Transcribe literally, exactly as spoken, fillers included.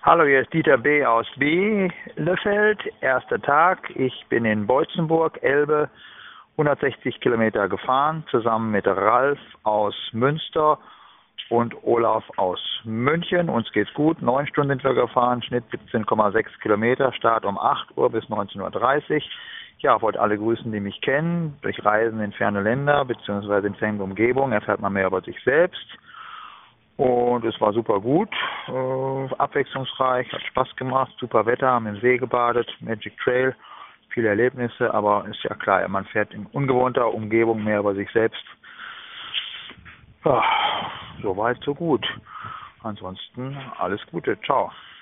Hallo, hier ist Dieter B. aus Bielefeld. Erster Tag. Ich bin in Beutzenburg, Elbe, hundertsechzig Kilometer gefahren, zusammen mit Ralf aus Münster und Olaf aus München. Uns geht's gut. Neun Stunden sind wir gefahren, Schnitt siebzehn Komma sechs Kilometer, Start um acht Uhr bis neunzehn Uhr dreißig. Ja, wollte alle grüßen, die mich kennen. Durch Reisen in ferne Länder bzw. in ferne Umgebung erfährt man mehr über sich selbst. Und es war super gut, äh, abwechslungsreich, hat Spaß gemacht, super Wetter, haben im See gebadet, Magic Trail, viele Erlebnisse, aber ist ja klar, man fährt in ungewohnter Umgebung mehr über sich selbst. Ja, so weit, so gut. Ansonsten alles Gute, ciao.